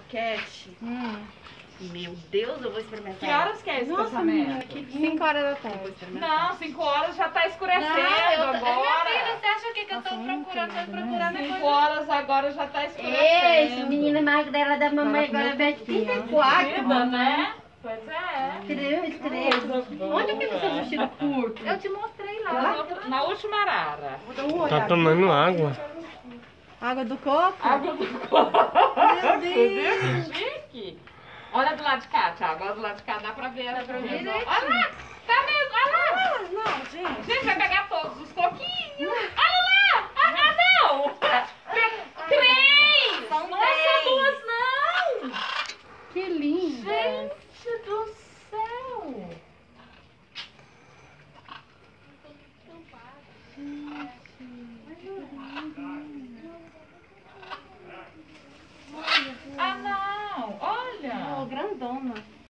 basquete. Meu Deus, eu vou experimentar. Que horas que é esse casamento? 5 horas da Eu vou tarde. experimentar. Não, 5 horas já tá escurecendo Minha filha, agora. você acha que eu tô procurando? Tô procurando 5 horas agora já tá escurecendo. Esse menina magrela da mamãe agora veste 34. Vida, né? Pois é. Três. Onde que você vestido curto? Eu te mostrei lá. Na última arara. Vou dar uma olhada. Tá tomando água. Água do coco? Água do coco. Meu Deus. Chique. Olha do lado de cá, Thiago. Olha do lado de cá, dá pra ver. Olha lá, tá mesmo. Olha lá. Não, gente. Gente, vai pegar todos os coquinhos. Olha lá. Ah, não. 3. São Não é só 2, não. Que lindo. Gente do céu. Ah, não. Olha. Oh, grandona.